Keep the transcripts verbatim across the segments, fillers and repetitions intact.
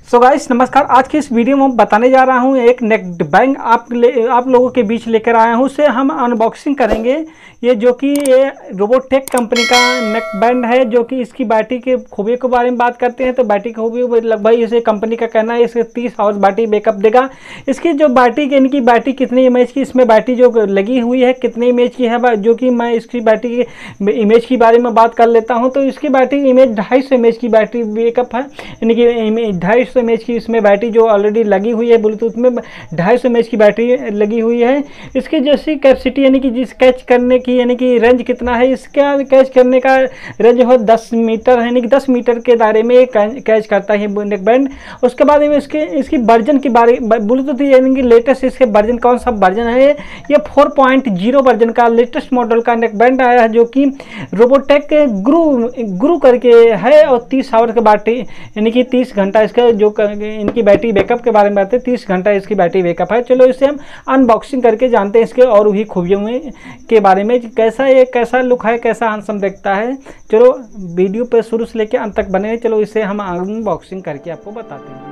So guys नमस्कार। आज की इस वीडियो में बताने जा रहा हूं एक नेक बैंड आप ले, आप लोगों के बीच लेकर आया हूं। उसे हम अनबॉक्सिंग करेंगे। ये जो कि ये रोबोटेक कंपनी का नेक बैंड है, जो कि इसकी बैटरी के खूबियों के बारे में बात करते हैं तो बैटरी की खूबियों लगभग इसे कंपनी का कहना है इसके तीस आवर्स बैटरी बैकअप देगा। इसकी जो बैटरी इनकी बैटरी कितनी इमेज की इसमें बैटरी जो लगी हुई है कितनी इमेज की है, जो कि मैं इसकी बैटरी की इमेज की बारे में बात कर लेता हूँ। तो इसकी बैटरी इमेज ढाई सौ इमेज की बैटरी बैकअप है, यानी कि ढाई सौ एमएच की इसमें बैटरी जो ऑलरेडी लगी हुई है ब्लूटूथ में ढाई सौ एमएच की बैटरी लगी हुई है। इसकी जैसी कैपेसिटी यानी कि जिस कैच करने की यानी कि रेंज कितना है, इसका कैच करने का रेंज हो दस मीटर है, यानी कि दस मीटर के दायरे में कैच करता है नेक बैंड। उसके बाद में इसके इसकी वर्जन की बारे ब्लूटूथ यानी कि लेटेस्ट इसके वर्जन कौन सा वर्जन है, ये फोर पॉइंट जीरो वर्जन का लेटेस्ट मॉडल का नेक बैंड आया है, जो कि रोबोटेक गुरु गुरु करके है और तीस आवर के बैटरी यानी कि तीस घंटा इसका जो इनकी बैटरी बैकअप के बारे में बात है, तीस घंटा इसकी बैटरी बैकअप है। चलो इसे हम अनबॉक्सिंग करके जानते हैं इसके और भी खूबियों में के बारे में, कैसा ये कैसा लुक है, कैसा हैंडसम दिखता है। चलो वीडियो पे शुरू से लेकर अंत तक बने। चलो इसे हम अनबॉक्सिंग करके आपको बताते हैं।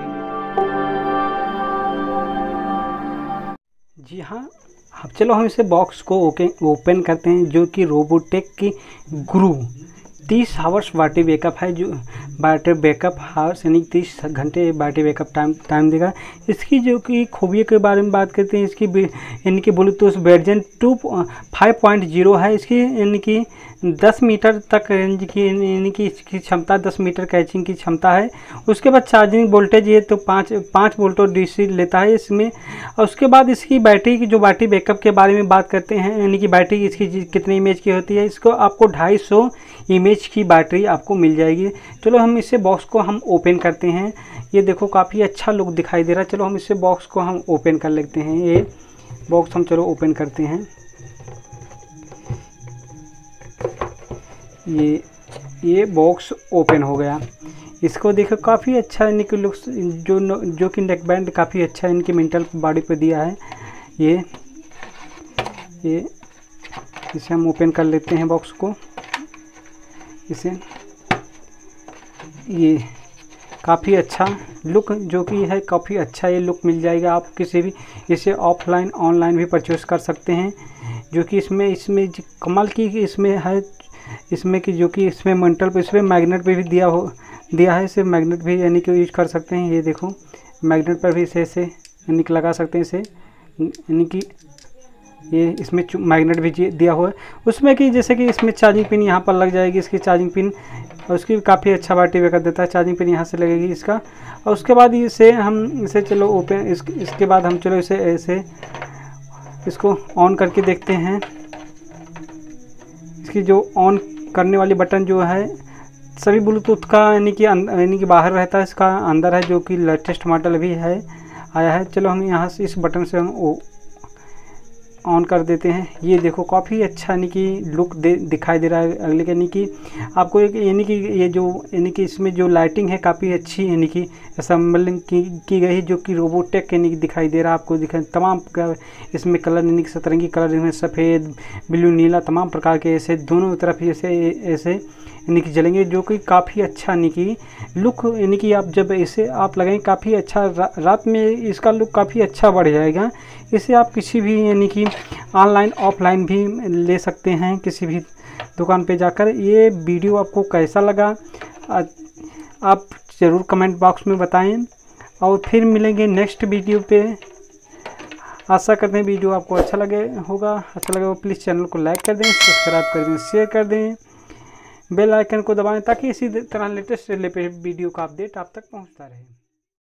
जी हाँ, अब चलो हम इसे बॉक्स को ओपन करते हैं, जो कि रोबोटेक की गुरु तीस आवर्स बैटरी बैकअप है, जो बैटरी बैकअप हावर्स यानी तीस घंटे बैटरी बैकअप टाइम टाइम देगा। इसकी जो कि खूबियों के बारे में बात करते हैं, इसकी यानी कि Bluetooth version two five point zero है। इसकी यानी कि दस मीटर तक रेंज की यानी कि इसकी क्षमता दस मीटर कैचिंग की क्षमता है। उसके बाद चार्जिंग वोल्टेज ये तो पाँच पाँच वोल्ट डीसी लेता है इसमें। और उसके बाद इसकी बैटरी की जो बैटरी बैकअप के बारे में बात करते हैं, यानी कि बैटरी इसकी कितनी इमेज की होती है, इसको आपको ढाई सौ इमेज की बैटरी आपको मिल जाएगी। चलो हम इसे बॉक्स को हम ओपन करते हैं। ये देखो काफ़ी अच्छा लुक दिखाई दे रहा है। चलो हम इसे बॉक्स को हम ओपन कर लेते हैं। ये बॉक्स हम चलो ओपन करते हैं। ये ये बॉक्स ओपन हो गया। इसको देखो काफ़ी अच्छा इनकी लुक्स जो जो कि नेक बैंड काफ़ी अच्छा इनकी मेंटल बॉडी पे दिया है। ये ये इसे हम ओपन कर लेते हैं बॉक्स को। इसे ये काफ़ी अच्छा लुक जो कि है, काफ़ी अच्छा ये लुक मिल जाएगा। आप किसी भी इसे ऑफलाइन ऑनलाइन भी परचेस कर सकते हैं। जो कि इसमें इसमें कमाल की इसमें है इसमें कि जो कि इसमें मेंटल पे इसमें मैग्नेट पे भी दिया हो दिया है। इसे मैग्नेट भी यानी कि यूज कर सकते हैं। ये देखो मैग्नेट पर भी इसे ऐसे यानी कि लगा सकते हैं इसे, यानी कि ये इसमें मैग्नेट भी दिया हुआ है उसमें कि जैसे कि इसमें चार्जिंग पिन यहाँ पर लग जाएगी, इसकी चार्जिंग पिन, और उसकी काफ़ी अच्छा बैटरी बैकअप देता है। चार्जिंग पिन यहाँ से लगेगी इसका। और उसके बाद इसे हम इसे चलो ओपन इस, इसके बाद हम चलो इसे ऐसे इसको ऑन करके देखते हैं। इसकी जो ऑन करने वाली बटन जो है सभी ब्लूटूथ का यानी कि यानी कि बाहर रहता है, इसका अंदर है, जो कि लेटेस्ट मॉडल भी है आया है। चलो हम यहाँ से इस बटन से हम ऑन कर देते हैं। ये देखो काफ़ी अच्छा यानी कि लुक दे दिखाई दे रहा है अगले, यानी कि आपको एक यानी कि ये जो यानी कि इसमें जो लाइटिंग है काफ़ी अच्छी यानी कि असेंबलिंग की की गई है, जो कि रोबोटेक यानी कि दिखाई दे रहा है आपको। दिखाई तमाम इसमें कलर यानी कि सतरंगी कलर इसमें सफ़ेद ब्लू नीला तमाम प्रकार के ऐसे दोनों तरफ ऐसे ऐसे यानी कि जलेंगे, जो कि काफ़ी अच्छा यानी कि लुक यानी कि आप जब इसे आप लगाएंगे काफ़ी अच्छा रा, रात में इसका लुक काफ़ी अच्छा बढ़ जाएगा। इसे आप किसी भी यानी कि ऑनलाइन ऑफलाइन भी ले सकते हैं किसी भी दुकान पे जाकर। ये वीडियो आपको कैसा लगा आप ज़रूर कमेंट बॉक्स में बताएं, और फिर मिलेंगे नेक्स्ट वीडियो पे। आशा करते हैं वीडियो आपको अच्छा लगे होगा। अच्छा लगे तो प्लीज़ चैनल को लाइक कर दें, सब्सक्राइब कर दें, शेयर कर दें, बेल आइकन को दबाएं ताकि इसी तरह लेटेस्ट वीडियो का अपडेट आप तक पहुंचता रहे।